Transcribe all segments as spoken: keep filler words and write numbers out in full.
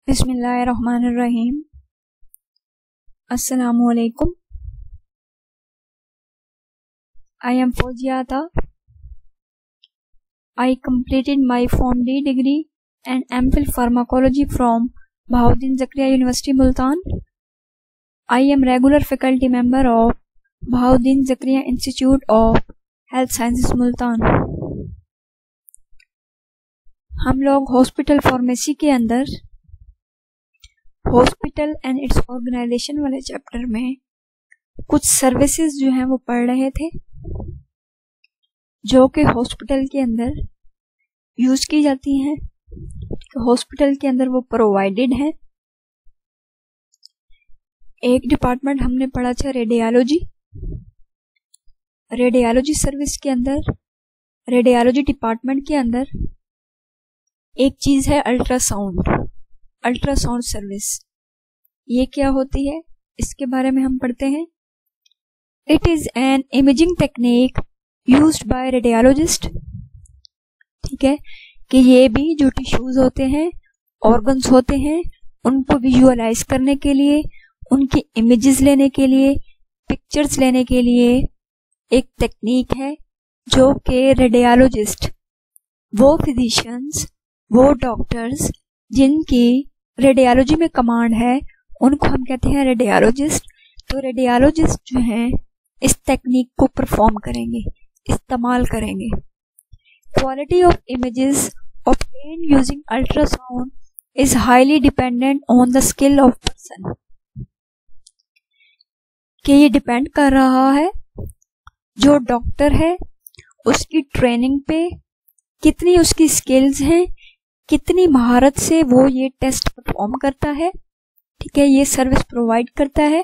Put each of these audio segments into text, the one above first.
बिस्मिल्लाहिर्रहमानिर्रहीम। अस्सलामुअलैकुम। I am Fauziata. I completed my Form D degree and MPhil Pharmacology from Bahauddin Zakariya University, Multan. I am regular faculty member of Bahauddin Zakariya Institute of Health Sciences, Multan. हम लोग hospital pharmacy के अंदर hospital and its organization वाले chapter में कुछ services जो हैं वो पढ़ रहे थे जो कि हॉस्पिटल के अंदर यूज की जाती हैं, हॉस्पिटल के अंदर वो प्रोवाइडेड है। एक डिपार्टमेंट हमने पढ़ा था रेडियोलॉजी। रेडियोलॉजी सर्विस के अंदर, रेडियोलॉजी डिपार्टमेंट के अंदर एक चीज है अल्ट्रासाउंड। अल्ट्रासाउंड सर्विस ये क्या होती है, इसके बारे में हम पढ़ते हैं। It is an imaging technique used by radiologist. ठीक है, कि ये भी जो टिश्यूज होते हैं, ऑर्गन्स होते हैं, उनको विजुअलाइज करने के लिए, उनकी इमेजेस लेने के लिए, पिक्चर्स लेने के लिए एक टेक्निक है जो कि रेडियोलॉजिस्ट, वो फिजिशियंस, वो डॉक्टर्स जिनकी रेडियोलॉजी में कमांड है, उनको हम कहते हैं रेडियोलॉजिस्ट। तो रेडियोलॉजिस्ट जो हैं इस टेक्निक को परफॉर्म करेंगे, इस्तेमाल करेंगे। Quality of images obtained using ultrasound is highly dependent on the skill of person। कि ये डिपेंड कर रहा है जो डॉक्टर है उसकी ट्रेनिंग पे, कितनी उसकी स्किल्स हैं, कितनी महारत से वो ये टेस्ट परफॉर्म करता है। ठीक है, ये सर्विस प्रोवाइड करता है।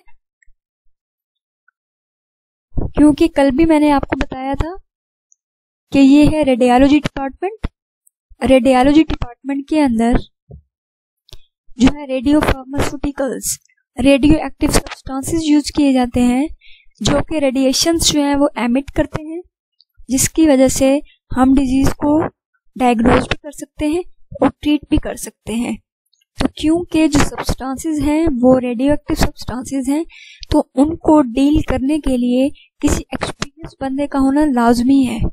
क्योंकि कल भी मैंने आपको बताया था कि ये है रेडियोलॉजी डिपार्टमेंट। रेडियोलॉजी डिपार्टमेंट के अंदर जो है radio pharmaceuticals, radio active substances use किए जाते हैं जो कि रेडिएशंस जो हैं वो एमिट करते हैं, जिसकी वजह से हम डिजीज को डायग्नोज भी कर सकते हैं और ट्रीट भी कर सकते हैं। तो क्योंकि जो सब्सटेंसेस हैं वो रेडियो एक्टिव सब्सटेंसेस हैं, तो उनको डील करने के लिए किसी एक्सपीरियंस बंदे का होना लाजमी है।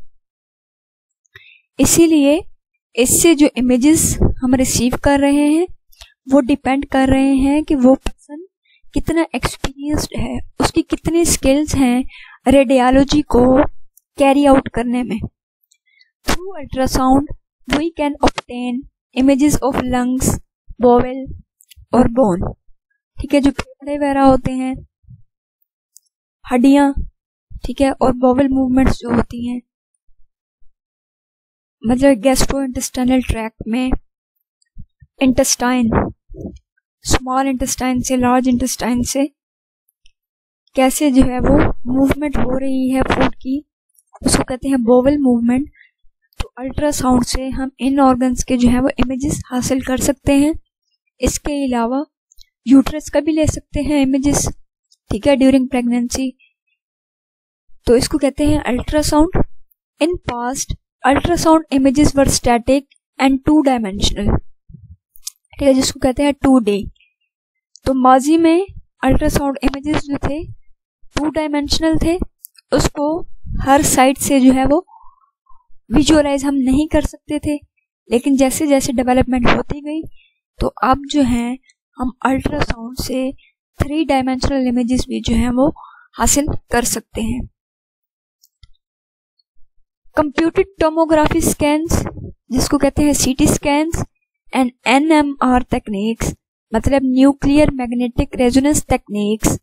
इसीलिए इससे जो इमेजेस हम रिसीव कर रहे हैं वो डिपेंड कर रहे हैं कि वो पर्सन कितना एक्सपीरियंस्ड है, उसकी कितनी स्किल्स हैं रेडियोलॉजी को कैरी आउट करने में। Through ultrasound we can obtain images of lungs, bowel और बोन। ठीक है, जो फेफड़े वगैरह होते हैं, हड्डियां, ठीक है, और बोवेल मूवमेंट्स जो होती हैं, मतलब गैस्ट्रो इंटेस्टाइनल ट्रैक्ट में इंटेस्टाइन, स्मॉल इंटेस्टाइन से लार्ज इंटेस्टाइन से कैसे जो है वो मूवमेंट हो रही है फूड की, उसको कहते हैं बोवेल मूवमेंट। तो अल्ट्रासाउंड से हम इन ऑर्गन्स के जो है वो इमेजेस हासिल कर सकते हैं। इसके अलावा यूट्रस का भी ले सकते हैं इमेजेस, ठीक है, ड्यूरिंग प्रेगनेंसी। तो इसको कहते हैं ultrasound. In past ultrasound images were static and two dimensional. ठीक है, जिसको कहते हैं टू डी। तो माजी में अल्ट्रासाउंड इमेजेस जो थे टू डायमेंशनल थे, उसको हर साइड से जो है वो विजुअलाइज हम नहीं कर सकते थे। लेकिन जैसे जैसे डेवलपमेंट होती गई तो अब जो है हम अल्ट्रासाउंड से थ्री डायमेंशनल इमेजेस भी जो है वो हासिल कर सकते हैं। कंप्यूटेड टोमोग्राफी स्कैन्स, जिसको कहते हैं CT scans, and NMR techniques, मतलब न्यूक्लियर मैग्नेटिक रेजोनेंस टेक्निक्स,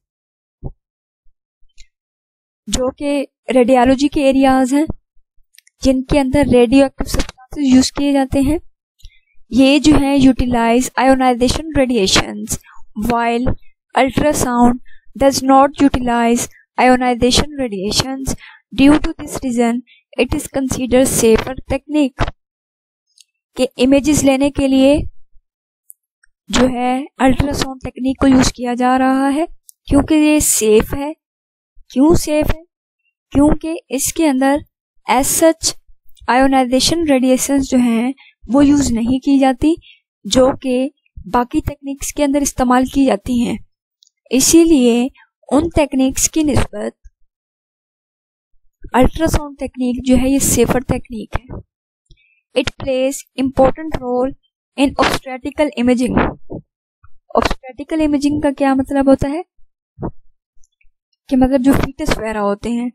जो कि रेडियोलॉजी के एरियाज हैं जिनके अंदर रेडियो एक्टिव सब्सटेंसेस यूज किए जाते हैं। ये जो है utilize ionization radiations, while ultrasound does not utilize ionization radiations. Due to this reason it is considered safer technique. के इमेजेस लेने के लिए जो है अल्ट्रासाउंड टेक्निक को यूज किया जा रहा है क्योंकि ये सेफ है। क्यों सेफ है? क्योंकि इसके अंदर एज सच आयोनाइजेशन रेडिएशंस जो हैं वो यूज नहीं की जाती, जो कि बाकी टेक्निक्स के अंदर इस्तेमाल की जाती हैं, इसीलिए उन टेक्निक्स की निस्बत अल्ट्रासाउंड टेक्निक जो है ये सेफर टेक्निक है। It plays important role in obstetrical imaging. Obstetrical imaging का क्या मतलब होता है कि मतलब जो फीटस वगैरह होते हैं,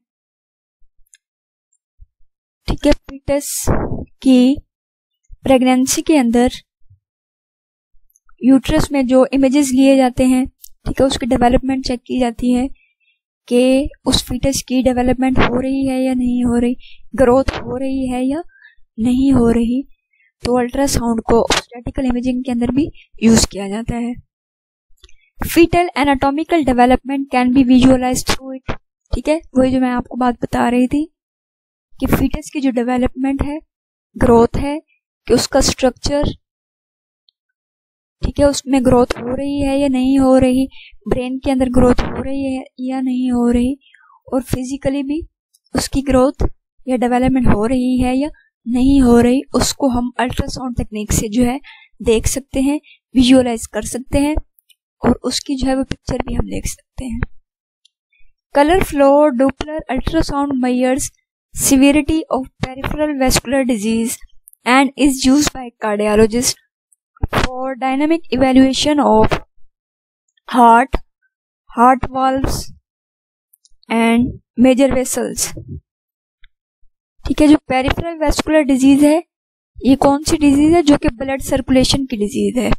ठीक है, फीटस की प्रेगनेंसी के अंदर यूट्रस में जो इमेजेस लिए जाते हैं, ठीक है, उसकी डेवलपमेंट चेक की जाती है कि उस फीटस की डेवलपमेंट हो रही है या नहीं हो रही, ग्रोथ हो रही है या नहीं हो रही। तो अल्ट्रासाउंड को ऑब्स्टेट्रिकल इमेजिंग के अंदर भी यूज किया जाता है। Fetal anatomical development can be visualize through it. ठीक है, वही जो मैं आपको बात बता रही थी कि फीटस की जो डेवलपमेंट है, ग्रोथ है, कि उसका स्ट्रक्चर, ठीक है, उसमें ग्रोथ हो रही है या नहीं हो रही, ब्रेन के अंदर ग्रोथ हो रही है या नहीं हो रही, और फिजिकली भी उसकी ग्रोथ या डेवलपमेंट हो रही है या नहीं हो रही, उसको हम अल्ट्रासाउंड टेक्निक से जो है देख सकते हैं, विजुअलाइज कर सकते हैं, और उसकी जो है वो पिक्चर भी हम देख सकते हैं। Colour flow Doppler ultrasound measures severity of peripheral vascular disease and is used by cardiologists for dynamic evaluation of heart, heart valves and major vessels। ठीक है, जो पेरिफेरल वेस्कुलर डिजीज है, ये कौन सी डिजीज है? जो कि ब्लड सर्कुलेशन की डिजीज है।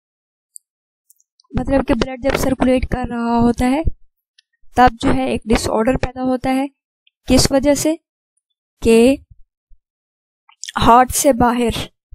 मतलब कि ब्लड जब सर्कुलेट कर रहा होता है तब जो है एक डिसऑर्डर पैदा होता है। किस वजह से? कि हार्ट से बाहर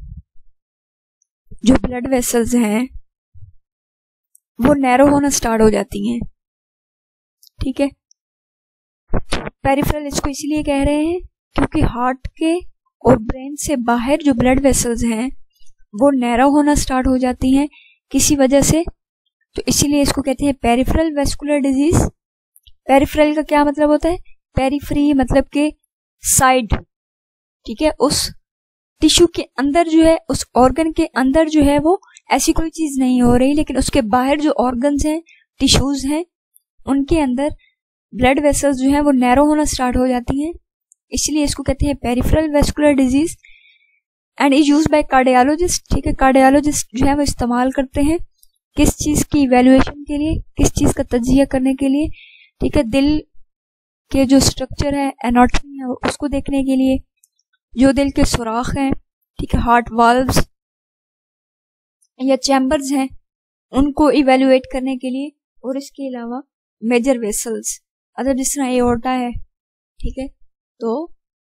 जो ब्लड वेसल्स हैं वो नैरो होना स्टार्ट हो जाती हैं। ठीक है, पेरिफेरल इसको इसलिए कह रहे हैं क्योंकि हार्ट के और ब्रेन से बाहर जो ब्लड वेसल्स हैं वो नैरो होना स्टार्ट हो जाती हैं किसी वजह से, तो इसीलिए इसको कहते हैं पेरिफेरल वेस्कुलर डिजीज। पेरिफेरल का क्या मतलब होता है? पेरिफेरी मतलब के साइड। ठीक है, उस टिश्यू के अंदर जो है, उस ऑर्गन के अंदर जो है वो ऐसी कोई चीज नहीं हो रही, लेकिन उसके बाहर जो ऑर्गन्स हैं, टिश्यूज हैं, उनके अंदर ब्लड वेसल्स जो है वो नैरो होना स्टार्ट हो जाती हैं, इसलिए इसको कहते हैं peripheral vascular disease and is used by cardiologist. ठीक है, कार्डियोलॉजिस्ट जो है वो इस्तेमाल करते हैं किस चीज की इवैल्यूएशन के लिए, किस चीज का तज्जिया करने के लिए। ठीक है, दिल के जो स्ट्रक्चर है, एनाटॉमी है, उसको देखने के लिए, जो दिल के सुराख हैं, ठीक है, हार्ट वाल्व्स या चैम्बर्स हैं, उनको इवैल्यूएट करने के लिए, और इसके अलावा मेजर वेसल्स, अगर जिस तरह एओर्टा है, ठीक है, तो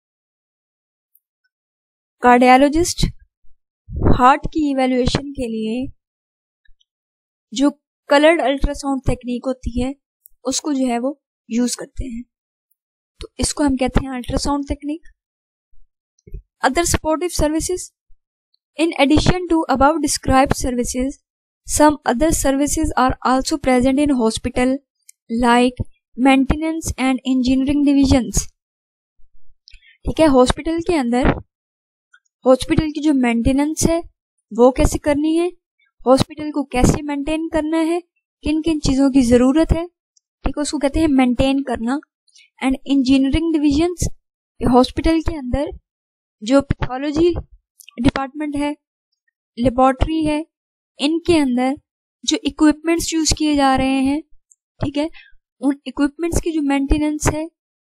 कार्डियोलॉजिस्ट हार्ट की इवैल्यूएशन के लिए जो कलर्ड अल्ट्रासाउंड टेक्निक होती है उसको जो है वो यूज करते हैं, तो इसको हम कहते हैं ultrasound technique. Other supportive services, in addition to above described services, some other services are also present in hospital like maintenance and engineering divisions. ठीक है, हॉस्पिटल के अंदर हॉस्पिटल की जो मेंटेनेंस है वो कैसे करनी है, हॉस्पिटल को कैसे मेंटेन करना है, किन किन चीजों की जरूरत है, ठीक है, उसको कहते हैं मेंटेन करना। एंड इंजीनियरिंग डिविजन्स, हॉस्पिटल के अंदर जो पैथोलॉजी डिपार्टमेंट है, लेबोरेटरी है, इनके अंदर जो इक्विपमेंट्स यूज किए जा रहे हैं, ठीक है, उन इक्विपमेंट्स की जो मेंटेनेंस है,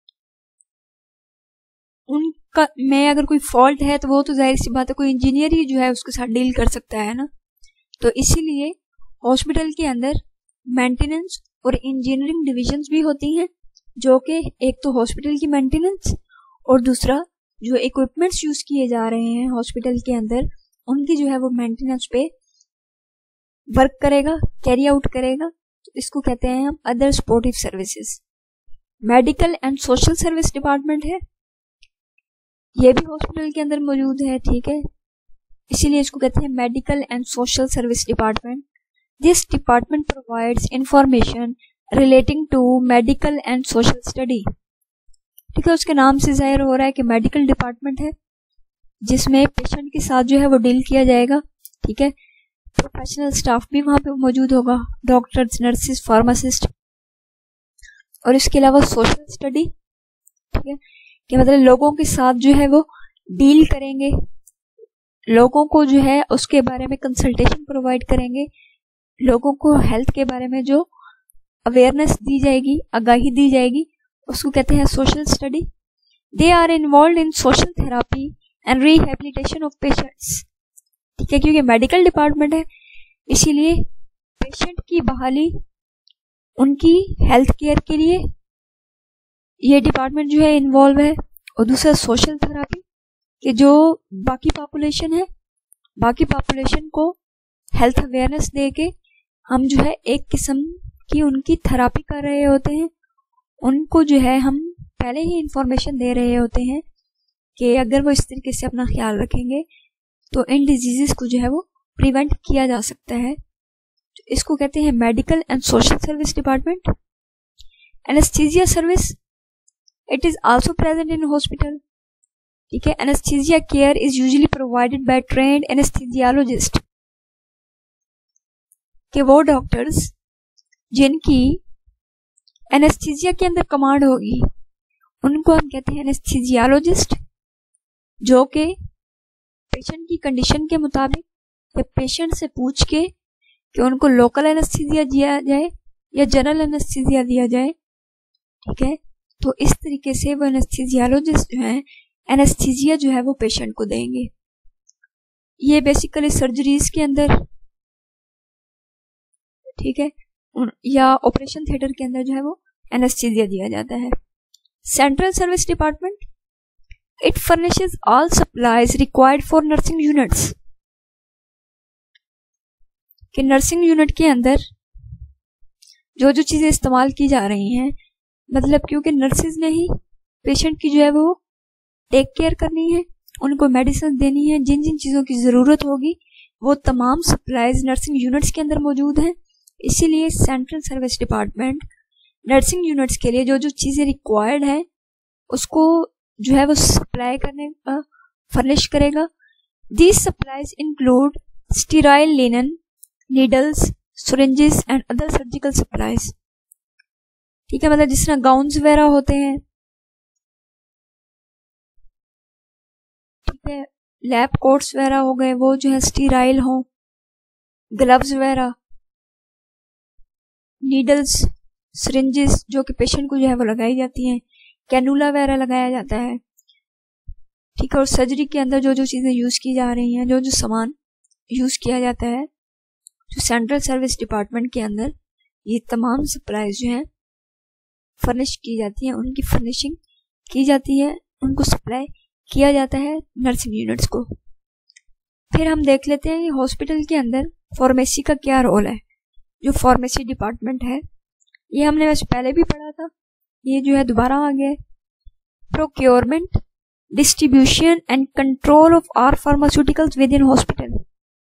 उनका में अगर कोई फॉल्ट है तो वो तो जाहिर सी बात है कोई इंजीनियर ही जो है उसके साथ डील कर सकता है ना। तो इसीलिए हॉस्पिटल के अंदर मेंटेनेंस और इंजीनियरिंग डिविजन्स भी होती हैं, जो कि एक तो हॉस्पिटल की मेंटेनेंस और दूसरा जो इक्विपमेंट्स यूज किए जा रहे हैं हॉस्पिटल के अंदर उनकी जो है वो मेंटेनेंस पे वर्क करेगा, कैरी आउट करेगा। तो इसको कहते हैं हम other supportive services. Medical and social service department है, ये भी हॉस्पिटल के अंदर मौजूद है। ठीक है, इसीलिए इसको कहते हैं medical and social service department. This department provides information relating to medical and social study. ठीक है, उसके नाम से जाहिर हो रहा है कि मेडिकल डिपार्टमेंट है जिसमें पेशेंट के साथ जो है वो डील किया जाएगा। ठीक है, प्रोफेशनल स्टाफ भी वहाँ पे मौजूद होगा, डॉक्टर्स, नर्सिस, फार्मासिस्ट। और इसके अलावा सोशल स्टडी, ठीक है, कि मतलब लोगों के साथ जो है वो डील करेंगे, लोगों को जो है उसके बारे में कंसल्टेशन प्रोवाइड करेंगे, लोगों को हेल्थ के बारे में जो अवेयरनेस दी जाएगी, आगाही दी जाएगी, उसको कहते हैं social study. They are involve in social therapy and rehabilitation of patients, ठीक है, क्योंकि मेडिकल डिपार्टमेंट है इसीलिए पेशेंट की बहाली, उनकी हेल्थ केयर के लिए ये डिपार्टमेंट जो है इन्वॉल्व है। और दूसरा सोशल थेरापी, कि जो बाकी पॉपुलेशन है, बाकी पॉपुलेशन को हेल्थ अवेयरनेस दे के हम जो है एक किस्म की उनकी थेरापी कर रहे होते हैं, उनको जो है हम पहले ही इंफॉर्मेशन दे रहे होते हैं कि अगर वो इस तरीके से अपना ख्याल रखेंगे तो इन डिजीजेस को जो है वो प्रिवेंट किया जा सकता है। तो इसको कहते हैं medical and social service department. Anaesthesia service, it is also present in hospital, ठीक है। Anaesthesia care is usually provided by trained anaesthesiologist, कि वो डॉक्टर्स जिनकी एनेस्थीसिया के अंदर कमांड होगी उनको हम कहते हैं एनेस्थीसियोलॉजिस्ट, जो कि पेशेंट की कंडीशन के मुताबिक या पेशेंट से पूछ के कि उनको लोकल एनेस्थीसिया दिया जाए या जनरल एनेस्थीसिया दिया जाए, ठीक है। तो इस तरीके से वो एनेस्थीसियोलॉजिस्ट जो है एनेस्थीसिया जो है वो पेशेंट को देंगे। ये बेसिकली सर्जरीज के अंदर, ठीक है, या ऑपरेशन थिएटर के अंदर जो है वो एनेस्थीसिया दिया जाता है। Central service department, it furnishes all supplies required for nursing units, कि नर्सिंग यूनिट के अंदर जो जो चीजें इस्तेमाल की जा रही हैं, मतलब क्योंकि नर्सिस ने ही पेशेंट की जो है वो टेक केयर करनी है, उनको मेडिसिन देनी है, जिन जिन चीजों की जरूरत होगी वो तमाम सप्लाईज नर्सिंग यूनिट्स के अंदर मौजूद हैं। इसीलिए central service department nursing units के लिए जो जो चीजें रिक्वायर्ड है उसको जो है वो सप्लाई करने का फर्निश करेगा। These supplies include sterile linen, needles, syringes and other surgical supplies, ठीक है, मतलब जिस तरह गाउन्स वगैरह होते हैं, ठीक है, लैब कोट्स वगैरह हो गए वो जो है स्टीराइल हो, ग्लव्स वगैरह, नीडल्स, सिरिंजेस जो कि पेशेंट को जो है वो लगाई जाती हैं, कैनुला वगैरह लगाया जाता है, ठीक है। और सर्जरी के अंदर जो जो चीजें यूज की जा रही हैं, जो जो सामान यूज किया जाता है, जो सेंट्रल सर्विस डिपार्टमेंट के अंदर ये तमाम सप्लाईज जो हैं फर्निश की जाती हैं, उनकी फर्निशिंग की जाती है, उनको सप्लाई किया जाता है नर्सिंग यूनिट्स को। फिर हम देख लेते हैं हॉस्पिटल के अंदर फार्मेसी का क्या रोल है। जो फार्मेसी डिपार्टमेंट है ये हमने वैसे पहले भी पढ़ा था, ये जो है दोबारा आ गया है। Procurement, distribution and control of our pharmaceuticals within hospital.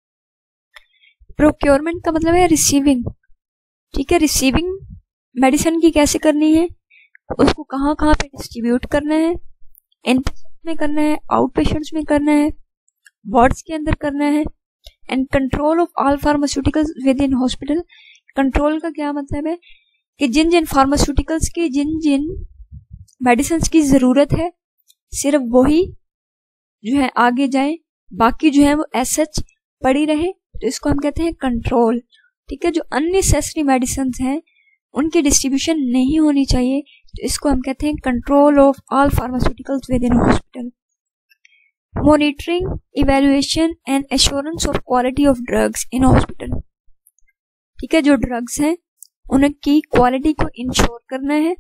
Procurement का मतलब है रिसीविंग, ठीक है, रिसीविंग मेडिसिन की कैसे करनी है, उसको कहाँ कहाँ पे डिस्ट्रीब्यूट करना है, इन पेशेंट्स में करना है, आउट पेशेंट्स में करना है, वार्ड्स के अंदर करना है। And control of all pharmaceuticals within hospital. Control का क्या मतलब है कि जिन जिन फार्मास्यूटिकल्स की जिन जिन मेडिसिन की जरूरत है सिर्फ वही जो है आगे जाए, बाकी जो है वो एज सच पड़ी रहे, तो इसको हम कहते हैं कंट्रोल, ठीक है। जो अननेसेसरी मेडिसिन हैं उनकी डिस्ट्रीब्यूशन नहीं होनी चाहिए, तो इसको हम कहते हैं control of all pharmaceuticals within hospital. Monitoring, evaluation and assurance of quality of drugs in hospital, ठीक है। जो ड्रग्स हैं उनकी क्वालिटी को इंश्योर करना है,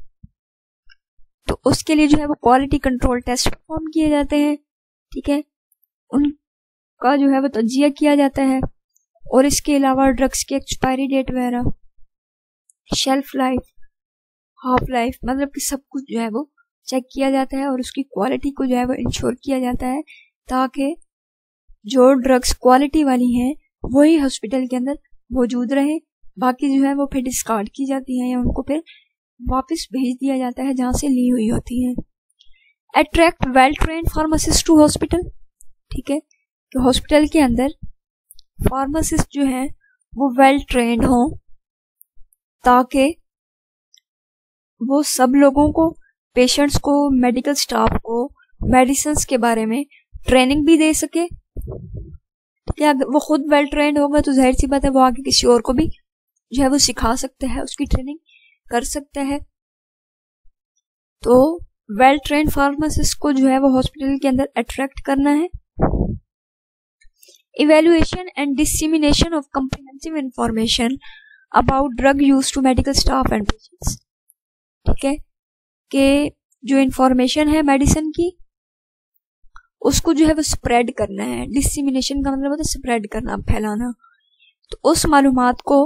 तो उसके लिए जो है वो क्वालिटी कंट्रोल टेस्ट परफॉर्म किए जाते हैं, ठीक है, उनका जो है वो तजिया किया जाता है। और इसके अलावा ड्रग्स की एक्सपायरी डेट वगैरह, शेल्फ लाइफ, हाफ लाइफ, मतलब कि सब कुछ जो है वो चेक किया जाता है और उसकी क्वालिटी को जो है वो इंश्योर किया जाता है, ताकि जो ड्रग्स क्वालिटी वाली हैं वही हॉस्पिटल के अंदर मौजूद रहे, बाकी जो है वो फिर डिस्कार्ड की जाती हैं या उनको फिर वापस भेज दिया जाता है जहां से ली हुई होती हैं। Attract well trained pharmacist to hospital, ठीक है, कि हॉस्पिटल के अंदर फार्मासिस्ट जो है वो वेल ट्रेंड हों, ताकि वो सब लोगों को, पेशेंट्स को, मेडिकल स्टाफ को मेडिसिन्स के बारे में ट्रेनिंग भी दे सके। क्या वो खुद वेल ट्रेंड होगा तो जाहिर सी बात है वो आगे किसी और को भी जो है वो सिखा सकता है, उसकी ट्रेनिंग कर सकता है। तो वेल ट्रेंड फार्मासिस्ट को जो है वो हॉस्पिटल के अंदर अट्रैक्ट करना है। Evaluation and dissemination of comprehensive information about drug use to medical staff and patients. ठीक है, कि जो इंफॉर्मेशन है मेडिसिन की उसको जो है वो स्प्रेड करना है। डिसेमिनेशन का मतलब होता है स्प्रेड करना, फैलाना। तो उस मालूमात को,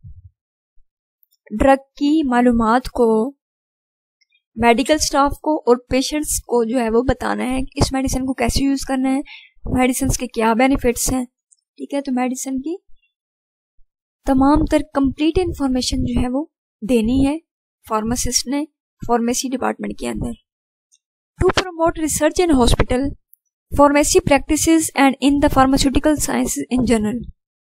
ड्रग की मालूमात को मेडिकल स्टाफ को और पेशेंट्स को जो है वो बताना है कि इस मेडिसिन को कैसे यूज करना है, मेडिसिन के क्या बेनिफिट्स हैं। ठीक है, तो मेडिसिन की तमाम तर कंप्लीट इंफॉर्मेशन जो है वो देनी है फार्मासिस्ट ने फार्मेसी डिपार्टमेंट के अंदर। To promote research in hospital, pharmacy practices and in the pharmaceutical sciences in general.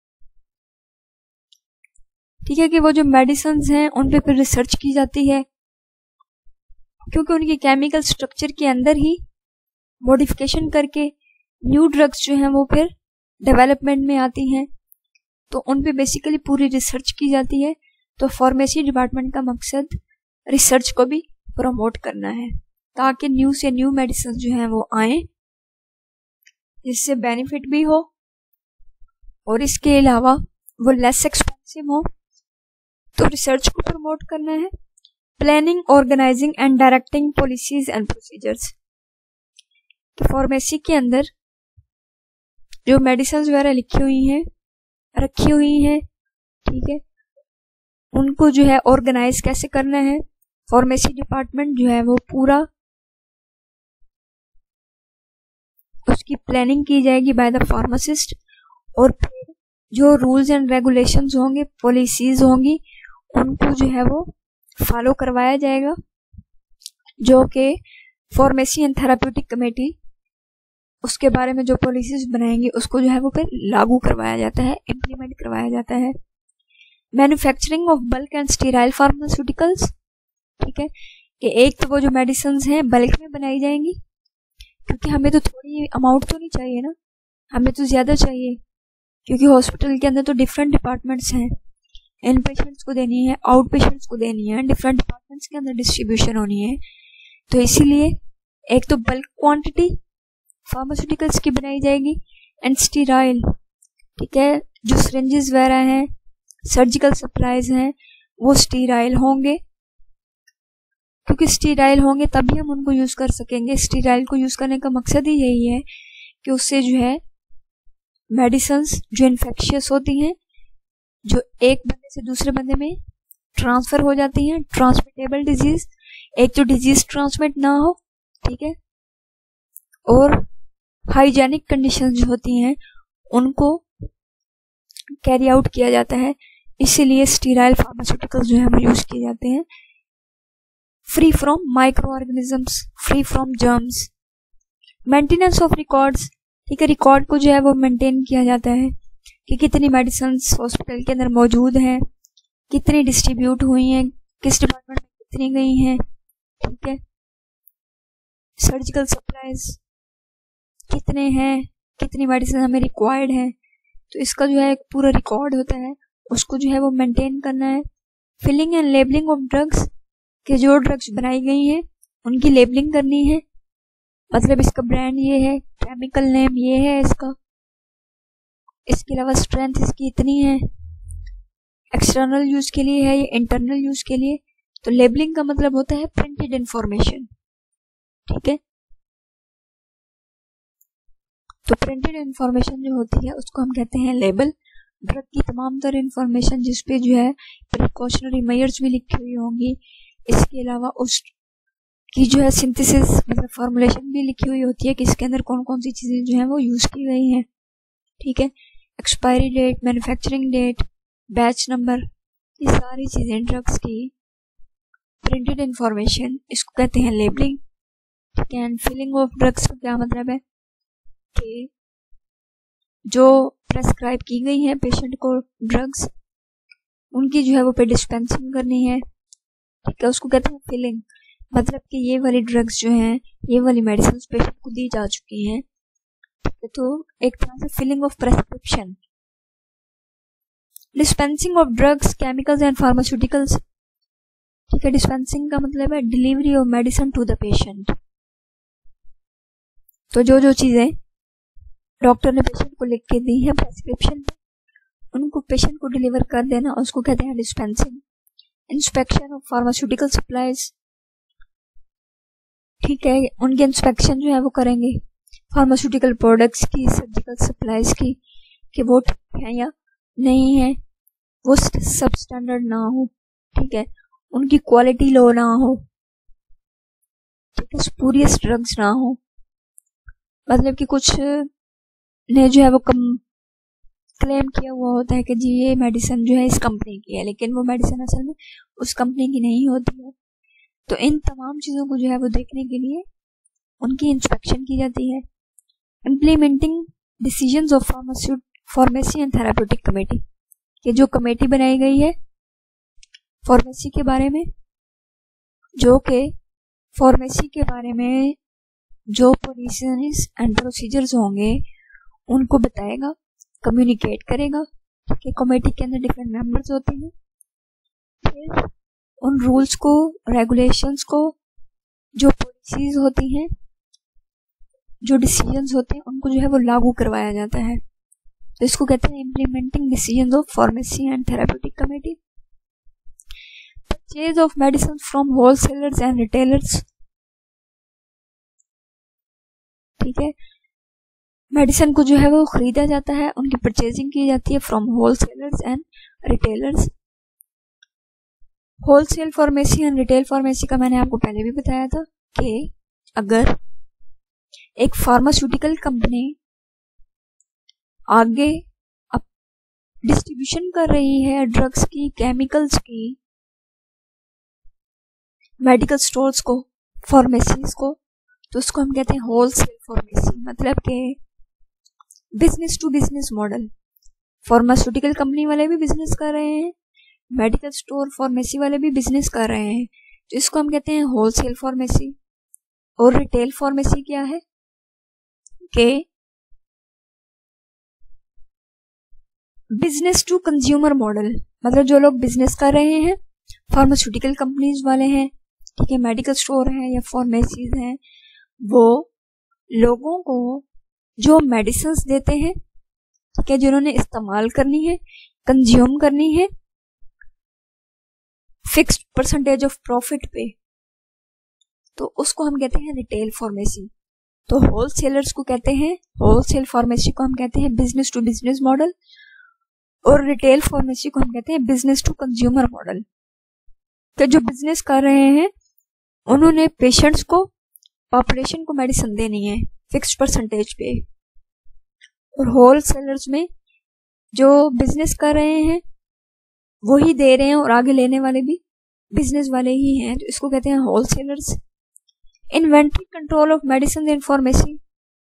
ठीक है, कि वो जो मेडिसिन हैं उन पे फिर रिसर्च की जाती है, क्योंकि उनके केमिकल स्ट्रक्चर के अंदर ही मॉडिफिकेशन करके न्यू ड्रग्स जो हैं वो फिर डेवलपमेंट में आती हैं। तो उन पे बेसिकली पूरी रिसर्च की जाती है। तो फार्मेसी डिपार्टमेंट का मकसद रिसर्च को भी प्रमोट करना है, ताकि न्यू से न्यू मेडिसिन जो हैं वो आए, जिससे बेनिफिट भी हो और इसके अलावा वो लेस एक्सपेंसिव हो। तो रिसर्च को प्रमोट करना है। Planning, organising and directing policies and procedures. Pharmacy के अंदर जो मेडिसिन वगैरह लिखी हुई हैं, रखी हुई हैं, ठीक है, उनको जो है ऑर्गेनाइज कैसे करना है, फार्मेसी डिपार्टमेंट जो है वो पूरा उसकी प्लानिंग की जाएगी बाय द फार्मासिस्ट। और फिर जो रूल्स एंड रेगुलेशंस होंगे, पॉलिसीज होंगी, उनको जो है वो फॉलो करवाया जाएगा, जो कि फार्मेसी एंड थेराप्यूटिक कमेटी उसके बारे में जो पॉलिसीज बनाएंगी उसको जो है वो फिर लागू करवाया जाता है, इम्प्लीमेंट करवाया जाता है। Manufacturing of bulk and sterile pharmaceuticals. ठीक है, कि एक तो वो जो मेडिसिन हैं बल्क में बनाई जाएंगी, क्योंकि हमें तो थोड़ी अमाउंट तो नहीं चाहिए ना, हमें तो ज़्यादा चाहिए, क्योंकि हॉस्पिटल के अंदर तो डिफरेंट डिपार्टमेंट्स हैं, इन पेशेंट्स को देनी है, आउट पेशेंट्स को देनी है, डिफरेंट डिपार्टमेंट्स के अंदर डिस्ट्रीब्यूशन होनी है। तो इसीलिए एक तो बल्क क्वांटिटी फार्मास्यूटिकल्स की बनाई जाएगी एंड स्टीराइल। ठीक है, जो सिरिंजेस वगैरह हैं, सर्जिकल सप्लाईज हैं, वो स्टीराइल होंगे, क्योंकि स्टीराइल होंगे तभी हम उनको यूज कर सकेंगे। स्टीराइल को यूज करने का मकसद ही यही है कि उससे जो है मेडिसिन्स जो इन्फेक्शियस होती हैं, जो एक बंदे से दूसरे बंदे में ट्रांसफर हो जाती हैं, ट्रांसमिटेबल डिजीज, एक तो डिजीज ट्रांसमिट ना हो, ठीक है, और हाइजेनिक कंडीशंस जो होती हैं उनको कैरी आउट किया जाता है। इसीलिए स्टीराइल फार्मास्यूटिकल्स जो है वो यूज किए जाते हैं। Free from micro organisms, free from germs. Maintenance of records. ठीक है, रिकॉर्ड को जो है वो मेंटेन किया जाता है कि कितनी मेडिसिन हॉस्पिटल के अंदर मौजूद हैं, कितनी डिस्ट्रीब्यूट हुई हैं, किस डिपार्टमेंट में कितनी गई हैं। ठीक है, सर्जिकल सप्लाईज कितने हैं, कितनी मेडिसिन हमें रिक्वायर्ड है, तो इसका जो है एक पूरा रिकॉर्ड होता है, उसको जो है वो मेंटेन करना है। Filling and labelling of drugs, के जो ड्रग्स बनाई गई हैं उनकी लेबलिंग करनी है, मतलब इसका ब्रांड ये है, केमिकल नेम ये है इसका, इसके अलावा स्ट्रेंथ इसकी इतनी है, एक्सटर्नल यूज के लिए है, ये इंटरनल यूज के लिए। तो लेबलिंग का मतलब होता है प्रिंटेड इंफॉर्मेशन। ठीक है, तो प्रिंटेड इंफॉर्मेशन जो होती है उसको हम कहते हैं लेबल। ड्रग की तमाम तरह इंफॉर्मेशन जिसपे जो है प्रिकॉशनरी मेजर्स भी लिखी हुई होंगी, इसके अलावा उस की जो है सिंथेसिस मतलब फॉर्मुलेशन भी लिखी हुई होती है कि इसके अंदर कौन कौन सी चीज़ें जो हैं वो यूज़ की गई हैं। ठीक है, expiry date, manufacturing date, batch number, ये सारी चीज़ें ड्रग्स की प्रिंटेड इंफॉर्मेशन, इसको कहते हैं लेबलिंग। ठीक है, एंड फिलिंग ऑफ ड्रग्स का क्या मतलब है कि जो प्रेस्क्राइब की गई है पेशेंट को ड्रग्स, उनकी जो है वो पे डिस्पेंसिंग करनी है, ठीक है। उसको कहते हैं फिलिंग, मतलब कि ये वाली ड्रग्स जो हैं, ये वाली मेडिसिन पेशेंट को दी जा चुकी हैं, तो एक तरह से filling of prescription. Dispensing of drugs, chemicals and pharmaceuticals, ठीक है। डिस्पेंसिंग का मतलब है delivery of medicine to the patient. तो जो जो चीजें डॉक्टर ने पेशेंट को लिख के दी है प्रेस्क्रिप्शन में, उनको पेशेंट को डिलीवर कर देना, उसको कहते हैं dispensing. Inspection of pharmaceutical supplies, ठीक है, उनके इंस्पेक्शन जो है वो करेंगे फार्मास्यूटिकल प्रोडक्ट्स की, सर्जिकल सप्लाईज की, कि वो ठीक है या नहीं है, वो सब स्टैंडर्ड ना हो, ठीक है, उनकी क्वालिटी लो ना हो, ठीक है, स्पूरियस ड्रग्स ना हो, मतलब कि कुछ ने जो है वो कम क्लेम किया हुआ होता है कि जी ये मेडिसिन जो है इस कंपनी की है, लेकिन वो मेडिसिन असल में उस कंपनी की नहीं होती है। तो इन तमाम चीज़ों को जो है वो देखने के लिए उनकी इंस्पेक्शन की जाती है। Implementing decisions of pharmacy and therapeutic committee, कि जो कमेटी बनाई गई है फार्मेसी के बारे में, जो कि फार्मेसी के बारे में जो पॉलिसीज एंड प्रोसीजर्स होंगे उनको बताएगा, कम्युनिकेट करेगा, ठीक है। कमेटी के अंदर डिफरेंट मेंबर्स होते हैं, फिर उन रूल्स को, रेगुलेशंस को, जो पॉलिसीज होती हैं, जो डिसीजंस होते हैं, उनको जो है वो लागू करवाया जाता है। तो इसको कहते हैं implementing decisions of pharmacy and therapeutic committee. Purchase of medicine from wholesalers and retailers, ठीक है, मेडिसिन को जो है वो खरीदा जाता है, उनकी परचेजिंग की जाती है from wholesalers and retailers. Wholesale pharmacy and retail pharmacy का मैंने आपको पहले भी बताया था कि अगर एक फार्मास्यूटिकल कंपनी आगे अब डिस्ट्रीब्यूशन कर रही है ड्रग्स की, केमिकल्स की, मेडिकल स्टोर्स को, फार्मेसीज को, तो उसको हम कहते हैं होलसेल फार्मेसी, मतलब कि business to business model. Pharmaceutical company वाले भी बिजनेस कर रहे हैं, मेडिकल स्टोर फार्मेसी वाले भी बिजनेस कर रहे हैं, तो इसको हम कहते हैं होलसेल फार्मेसी। और रिटेल फार्मेसी क्या है कि बिजनेस टू कंज्यूमर मॉडल, मतलब जो लोग बिजनेस कर रहे हैं, फार्मास्यूटिकल कंपनीज वाले हैं, ठीक है, मेडिकल स्टोर हैं या फार्मेसीज हैं, वो लोगों को जो मेडिसिन देते हैं, ठीक है, जिन्होंने इस्तेमाल करनी है, कंज्यूम करनी है, फिक्स्ड परसेंटेज ऑफ प्रॉफिट पे, तो उसको हम कहते हैं रिटेल फार्मेसी। तो होलसेलर्स को कहते हैं, होलसेल फार्मेसी को हम कहते हैं बिजनेस टू बिजनेस मॉडल, और रिटेल फार्मेसी को हम कहते हैं बिजनेस टू कंज्यूमर मॉडल। तो जो बिजनेस कर रहे हैं उन्होंने पेशेंट्स को, पॉपुलेशन को मेडिसिन देनी है फिक्स्ड परसेंटेज पे, और होलसेलर्स में जो बिजनेस कर रहे हैं वो ही दे रहे हैं और आगे लेने वाले भी बिजनेस वाले ही हैं, तो इसको कहते हैं wholesalers. Inventory control of medicine in pharmacy,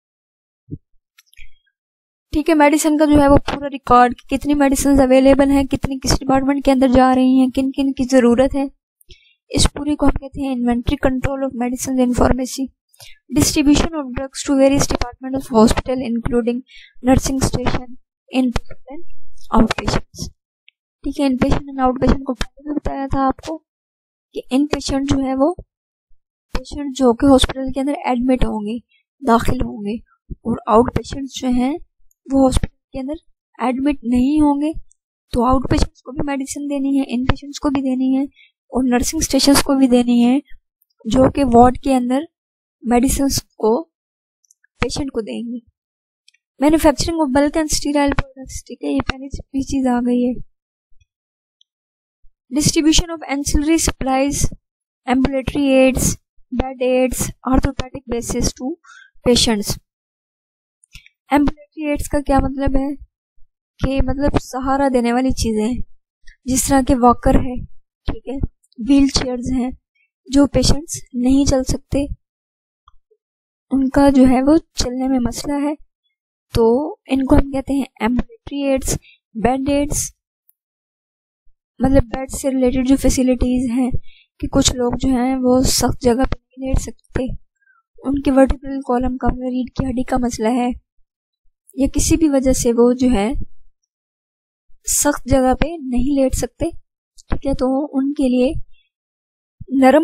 ठीक है, मेडिसिन का जो है वो पूरा रिकॉर्ड, कितनी मेडिसिन अवेलेबल हैं, कितनी किस डिपार्टमेंट के अंदर जा रही हैं, किन किन की जरूरत है, इस पूरी को हम कहते हैं inventory control of medicine in pharmacy. Distribution of drugs to various department of hospital including nursing station, inpatient and out patients, ठीक है। इनपेशेंट एंड आउट पेशेंट को पहले भी बताया था आपको कि इनपेशेंट जो है वो पेशेंट जो कि हॉस्पिटल के अंदर एडमिट होंगे, दाखिल होंगे, और आउट पेशेंट्स जो हैं वो हॉस्पिटल के अंदर एडमिट नहीं होंगे, तो आउट पेशेंट्स को भी मेडिसिन देनी है, इन पेशेंट्स को भी देनी है, और नर्सिंग स्टेशंस को भी देनी है, जो कि वार्ड के अंदर मेडिसिन को पेशेंट को देंगे। Manufacturing of bulk and sterile products, ठीक है, ये पहले भी चीज आ गई है। Distribution of ancillary supplies, ambulatory aids, bed aids, orthopaedic basis to patients. Ambulatory aids का क्या मतलब है कि मतलब सहारा देने वाली चीजें, जिस तरह के वॉकर है, ठीक है, व्हील चेयर्स हैं, जो पेशेंट्स नहीं चल सकते, उनका जो है वो चलने में मसला है, तो इनको हम कहते हैं एम्बुलेटरी एड्स, बेड एड्स, मतलब बेड से रिलेटेड जो फैसिलिटीज हैं कि कुछ लोग जो हैं वो सख्त जगह पे नहीं लेट सकते, उनके वर्टिब्रल कॉलम का, रीढ़ की हड्डी का मसला है, या किसी भी वजह से वो जो है सख्त जगह पे नहीं लेट सकते, ठीक है, तो उनके लिए नरम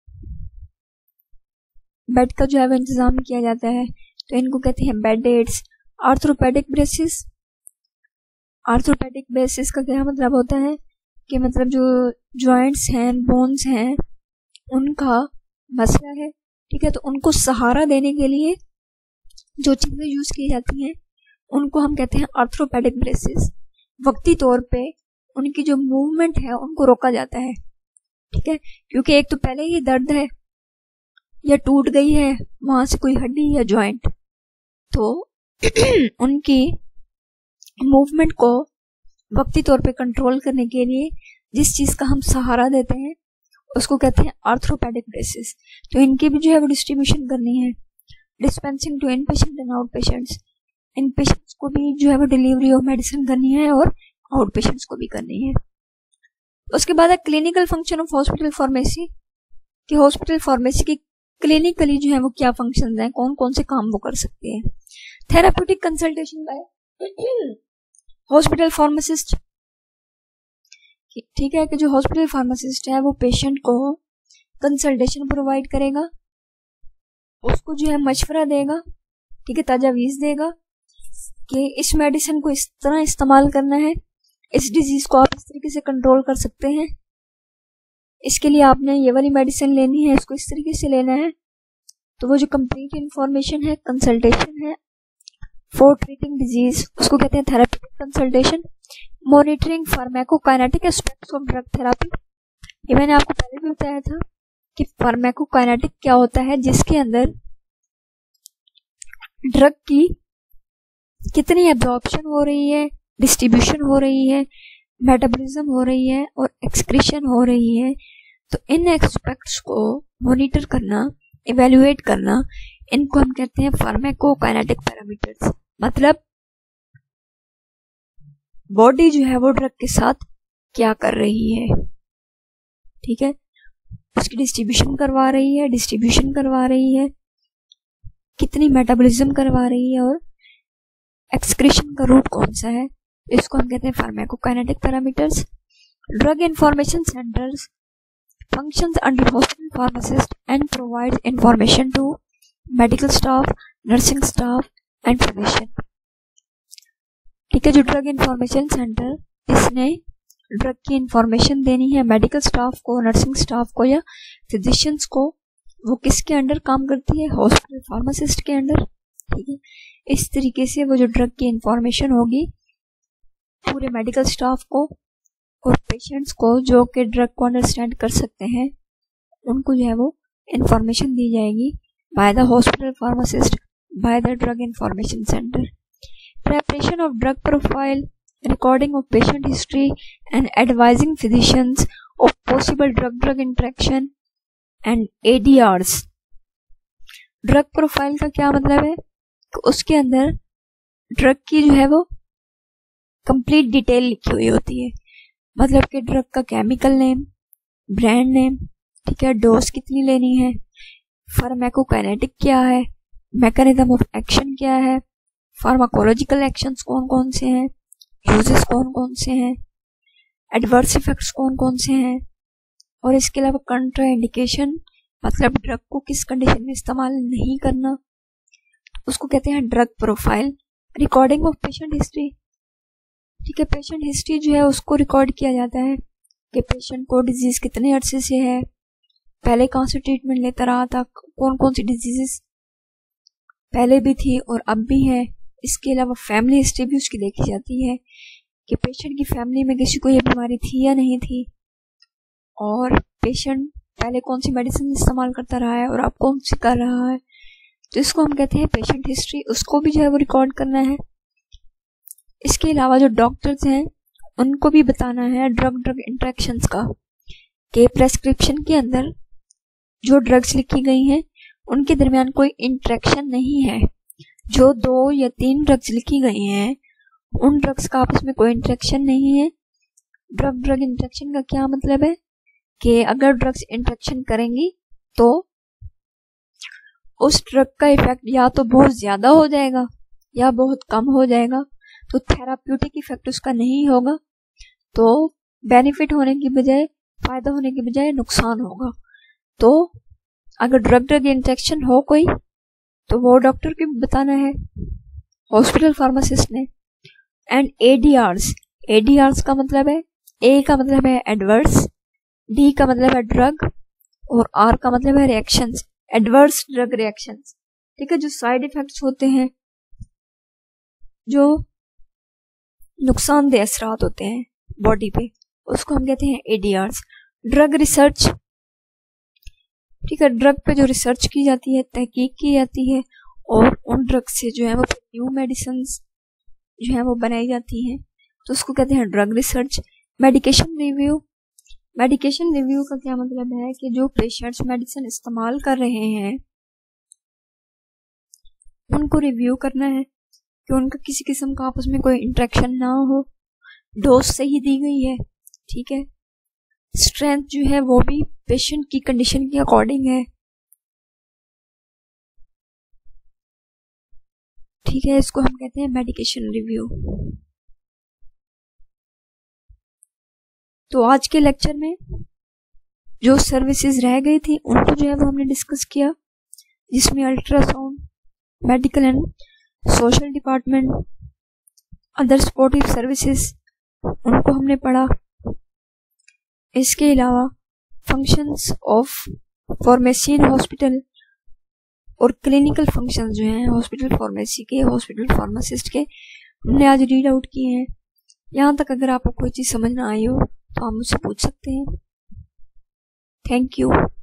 बेड का जो है वो इंतजाम किया जाता है, तो इनको कहते हैं bed aids. Orthopaedic braces, orthopaedic braces का क्या मतलब होता है कि मतलब जो जॉइंट्स हैं, बोन्स हैं, उनका मसला है, ठीक है, तो उनको सहारा देने के लिए जो चीज़ें यूज की जाती हैं उनको हम कहते हैं आर्थ्रोपेडिक ब्रेसेस। वक्ती तौर पे उनकी जो मूवमेंट है उनको रोका जाता है, ठीक है, क्योंकि एक तो पहले ही दर्द है या टूट गई है वहां से कोई हड्डी या जॉइंट, तो उनकी मूवमेंट को वक्ती तौर पे कंट्रोल करने के लिए जिस चीज का हम सहारा देते हैं उसको कहते हैं आर्थ्रोपेडिक ब्रेसेस। तो इनकी भी जो है वो डिस्ट्रीब्यूशन करनी है, dispensing to in patient and out patients, in patients को भी जो है वो डिलीवरी ऑफ मेडिसिन करनी है और आउट पेशेंट्स को भी करनी है। उसके बाद है clinical function of hospital pharmacy, कि हॉस्पिटल फार्मेसी की क्लिनिकली जो है वो क्या फंक्शंस हैं, कौन कौन से काम वो कर सकते हैं। Therapeutic consultation by hospital pharmacist, ठीक है, कि जो हॉस्पिटल फार्मासिस्ट है वो पेशेंट को कंसल्टेशन प्रोवाइड करेगा, उसको जो है मशवरा देगा, ठीक है, तजावीज देगा कि इस मेडिसिन को इस तरह इस्तेमाल करना है, इस डिजीज को आप इस तरीके से कंट्रोल कर सकते हैं, इसके लिए आपने ये वाली मेडिसिन लेनी है, इसको इस तरीके से लेना है। तो वो जो कंप्लीट इंफॉर्मेशन है, कंसल्टेशन है फॉर ट्रीटिंग डिजीज, उसको कहते हैं therapeutic consultation. Monitoring pharmacokinetic aspects of drug therapy, ये मैंने आपको पहले भी बताया था कि फार्माकोकाइनेटिक क्या होता है, जिसके अंदर ड्रग की कितनी एब्जॉर्प्शन हो रही है, डिस्ट्रीब्यूशन हो रही है, मेटाबॉलिज्म हो रही है और एक्सक्रीशन हो रही है। तो इन एस्पेक्ट्स को मॉनिटर करना, इवेल्युएट करना, इनको हम कहते हैं फार्माकोकाइनेटिक पैरामीटर्स। मतलब बॉडी जो है वो ड्रग के साथ क्या कर रही है, ठीक है, उसकी डिस्ट्रीब्यूशन करवा रही है, डिस्ट्रीब्यूशन करवा रही है, कितनी मेटाबॉलिज्म करवा रही है और एक्सक्रीशन का रूट कौन सा है, इसको हम कहते हैं pharmacokinetic parameters. Drug information centres functions under hospital pharmacist and provides information to medical staff, nursing staff and physician। ठीक है, जो ड्रग इंफॉर्मेशन सेंटर, इसने ड्रग की इंफॉर्मेशन देनी है मेडिकल स्टाफ को, नर्सिंग स्टाफ को या फिजिशियंस को। वो किसके अंडर काम करती है? हॉस्पिटल फार्मासिस्ट के अंडर, ठीक है। इस तरीके से वो जो ड्रग की इंफॉर्मेशन होगी पूरे मेडिकल स्टाफ को और पेशेंट्स को जो कि ड्रग को अंडरस्टैंड कर सकते हैं, उनको जो है वो इंफॉर्मेशन दी जाएगी by the hospital pharmacist, by the drug information centre. Preparation of drug profile, recording of patient history and advising physicians of possible drug-drug interaction and A D Rs। Drug profile का क्या मतलब है? उसके अंदर drug की जो है वो कंप्लीट डिटेल लिखी हुई होती है, मतलब कि ड्रग का केमिकल नेम, ब्रांड नेम, ठीक है, डोज कितनी लेनी है, फार्माकोकाइनेटिक क्या है, मैकेनिज्म ऑफ एक्शन क्या है, फार्माकोलॉजिकल एक्शंस कौन कौन से हैं, यूजेस कौन कौन से हैं, एडवर्स इफेक्ट्स कौन कौन से हैं, और इसके अलावा कंट्रा इंडिकेशन, मतलब ड्रग को किस कंडीशन में इस्तेमाल नहीं करना, उसको कहते हैं drug profile. Recording of patient history, ठीक है, पेशेंट हिस्ट्री जो है उसको रिकॉर्ड किया जाता है कि पेशेंट को डिजीज कितने अरसे से है, पहले कहाँ से ट्रीटमेंट लेता रहा था, कौन कौन सी डिजीजेस पहले भी थी और अब भी है। इसके अलावा फैमिली हिस्ट्री भी उसकी देखी जाती है कि पेशेंट की फैमिली में किसी को ये बीमारी थी या नहीं थी, और पेशेंट पहले कौन सी मेडिसिन इस्तेमाल करता रहा है और अब कौन सी कर रहा है, तो इसको हम कहते हैं पेशेंट हिस्ट्री, उसको भी जो है वो रिकॉर्ड करना है। इसके अलावा जो डॉक्टर्स हैं उनको भी बताना है ड्रग ड्रग इंटरेक्शंस का, कि प्रेस्क्रिप्शन के अंदर जो ड्रग्स लिखी गई हैं उनके दरमियान कोई इंटरेक्शन नहीं है, जो दो या तीन ड्रग्स लिखी गई हैं उन ड्रग्स का आपस में कोई इंटरेक्शन नहीं है। ड्रग ड्रग इंटरेक्शन का क्या मतलब है कि अगर ड्रग्स इंटरेक्शन करेंगी तो उस ड्रग का इफेक्ट या तो बहुत ज्यादा हो जाएगा या बहुत कम हो जाएगा, तो थेराप्यूटिक इफेक्ट उसका नहीं होगा, तो बेनिफिट होने की बजाय, फायदा होने की बजाय नुकसान होगा। तो अगर ड्रग ड्रग इंटरेक्शन हो कोई तो वो डॉक्टर को बताना है, हॉस्पिटल फार्मासिस्ट ने। एंड एडीआर्स, एडीआर्स का मतलब है, ए का मतलब है एडवर्स, डी का मतलब है ड्रग और आर का मतलब है रिएक्शंस, एडवर्स ड्रग रिएक्शंस। ठीक है, जो साइड इफेक्ट्स होते हैं, जो नुकसानदेह असरात होते हैं बॉडी पे, उसको हम कहते हैं एडीआर्स। ड्रग रिसर्च, ठीक है, ड्रग पे जो रिसर्च की जाती है, तहकीक की जाती है और उन ड्रग से जो है वो न्यू मेडिसिन जो है वो बनाई जाती हैं, तो उसको कहते हैं drug research. Medication review, medication review का क्या मतलब है कि जो पेशेंट्स मेडिसिन इस्तेमाल कर रहे हैं उनको रिव्यू करना है कि उनका किसी किस्म का आपस में कोई इंटरेक्शन ना हो, डोज सही दी गई है। ठीक है, स्ट्रेंथ जो है वो भी पेशेंट की कंडीशन के अकॉर्डिंग है। ठीक है, इसको हम कहते हैं मेडिकेशन रिव्यू। तो आज के लेक्चर में जो सर्विसेज रह गई थी उनको जो है वो हमने डिस्कस किया, जिसमें ultrasound, medical and social department, other supportive services, उनको हमने पढ़ा। इसके अलावा functions of pharmacy in hospital और क्लिनिकल फंक्शंस जो हैं हॉस्पिटल फार्मेसी के, हॉस्पिटल फार्मासिस्ट के, हमने आज रीड आउट किए हैं। यहाँ तक अगर आपको कोई चीज़ समझ ना आई हो तो आप मुझसे पूछ सकते हैं। Thank you.